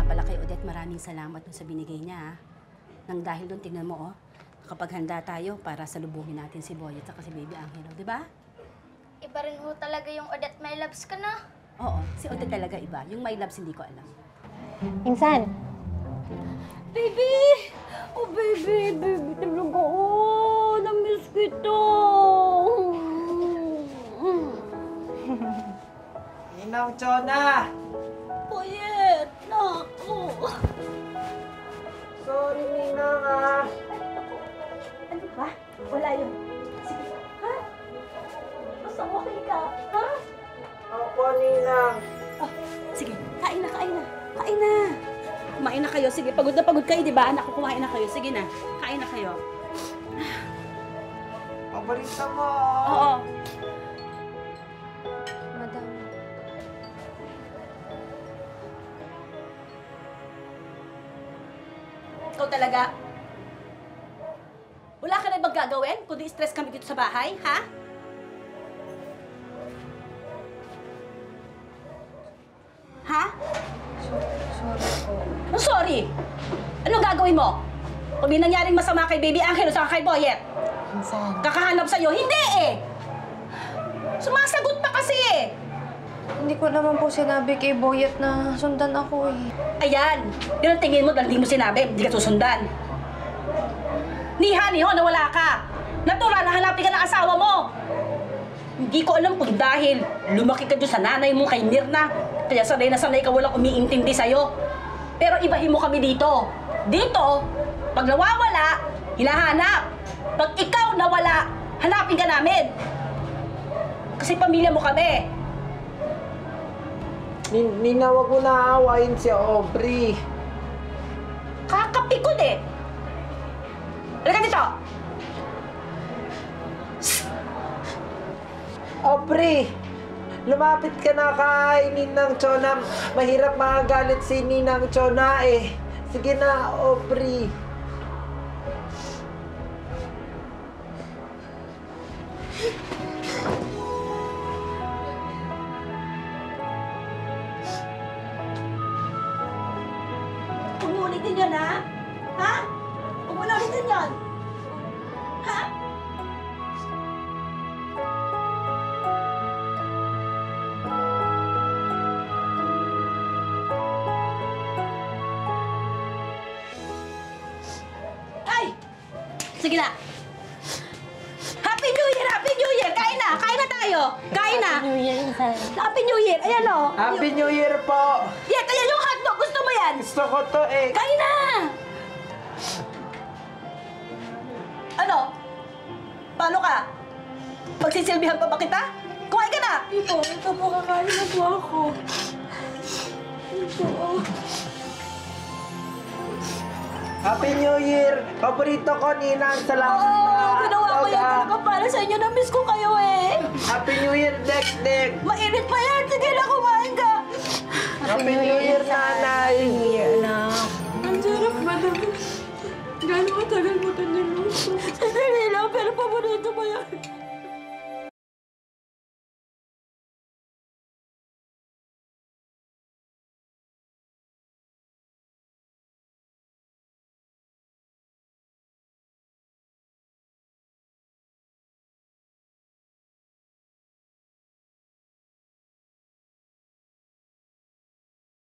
pala kay Odette, maraming salamat dun sa binigay niya, ha? Nang dahil doon, tingnan mo, oh. Kapag handa tayo para salubungin natin si Boy at saka si Baby Angelo, di ba? Iba rin ho talaga yung Odette My Loves ka na. Oo, si Odette talaga iba. Yung My Loves, hindi ko alam. Insan! Baby! Oh, baby! Baby talaga, oh! Na-miss kita! Ninang Chona! Boyet! Naku! Sorry, Ninang, ah. Ano ba? Wala yun. Sige, ha? Basta okay ka, ha? Opo, Ninang. Oh, sige, kain na, kain na. Kain na. Kumain na kayo. Sige, pagod na pagod kayo, di ba? Naku, kumain na kayo. Sige na, kain na kayo. Paborito mo. Oo. Madam. Ikaw talaga. Wala ka na ibang gagawin kundi stress kami dito sa bahay, ha? Ha? Sorry po. Anong sorry? Anong gagawin mo? Kung may nangyaring masama kay Baby Angelo sa kay Boyet, Insan. kakahanap sa'yo? Hindi eh! Sumasagot pa kasi eh! Hindi ko naman po sinabi kay Boyet na sundan ako eh. Ayan! Yun ang tingin mo dahil hindi mo sinabi, hindi ka susundan. Niha, na wala ka. Natural na hanapin ka ng asawa mo. Hindi ko alam kung dahil lumaki ka dyan sa nanay mo kay Mirna, kaya sanay na sanay ka walang umiintindi sa'yo. Pero ibahin mo kami dito. Dito, pag nawawala, hinahanap. Pag ikaw nawala, hanapin ka namin. Kasi pamilya mo kami. Nina, wag mo na aawain si Aubrey. Kakapikon eh. Halika dito. Aubrey! Lumapit ka na kay Ninang Chona. Mahirap makagalit si Ninang Chona eh. Sige na, Aubrey. Huwag mo ulitin yun, ha? Ha? Huwag mo na ulitin yun. Ha? Ay! Sige na. Happy New Year! Happy New Year! Kain na! Kain na tayo! Kain na! New Year, Insan. Happy New Year! Ayan o! Happy New Year po! Yan! Ayan yung hotdog! Gusto mo yan? Gusto ko to eh. Kain na! Ano? Paano ka? Pagsisilbihan pa ba kita? Kumain ka na! Ito po, kakain na po ako. Happy New Year! Paborito ko, Ninang. Salamat Oo! Ginawa ko yan hotdog, ah. talaga para sa inyo. Na-miss ko kayo eh! Happy New Year, Dek-Dek! Mainit pa yan! Sige na, kumain ka! Happy New Year, Nanay! New Year, anak. Ang sarap, madam. Gano'ng katagal mo ito niluto? Sandali lang, pero paborito mo yan.